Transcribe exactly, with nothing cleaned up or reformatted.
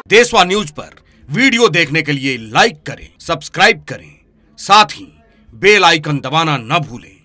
देसवा न्यूज पर वीडियो देखने के लिए लाइक करें, सब्सक्राइब करें, साथ ही बेल आइकन दबाना न भूलें।